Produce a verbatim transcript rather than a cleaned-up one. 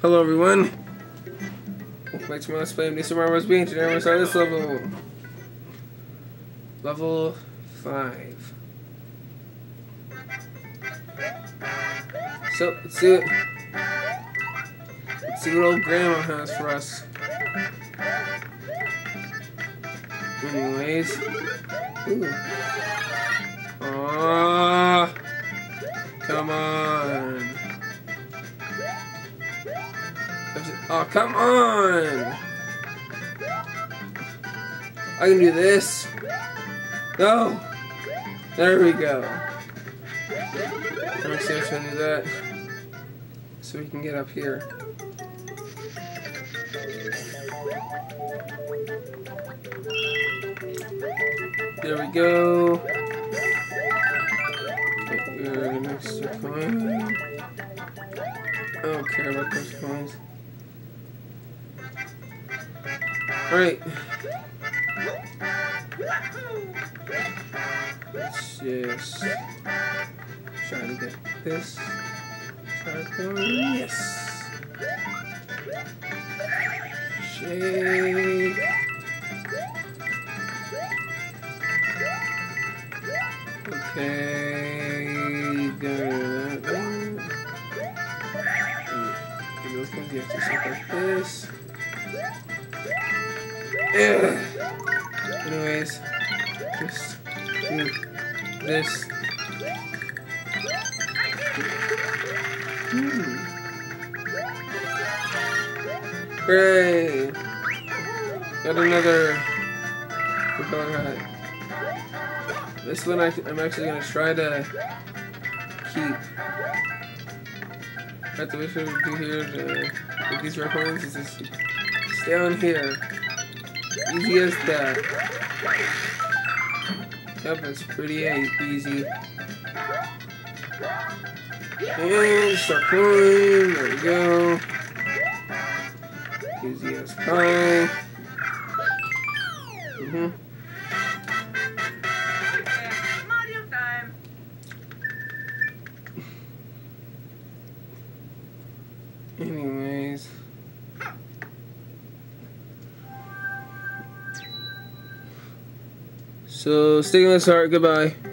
Hello everyone, welcome back to my Let's Play of New Super Mario Bros. Beach. Today we're going to start this level. Level five. So, let's see what, let's see what old Grandma has for us. Anyways. Ooh. Aww. Come on. Oh, come on! I can do this. No! There we go. I'm actually going to do that so we can get up here. There we go. Get your extra coin. I don't care about those coins. Alright. Let's just try to get this. Start going. Yes. Shake. Okay. There. Give those guys. You have to shake like this. Ugh. Anyways, just do this. Hmm. Hooray! Got another propeller hat. This one I, I'm actually going to try to keep. I have to wish I would do here to get these red coins is just stay on here. Easy as that. Yep, it's pretty easy. And start coin. There we go. Easy as pie. Mm-hmm. Mario time. Anyways. So, sticking with this heart, goodbye.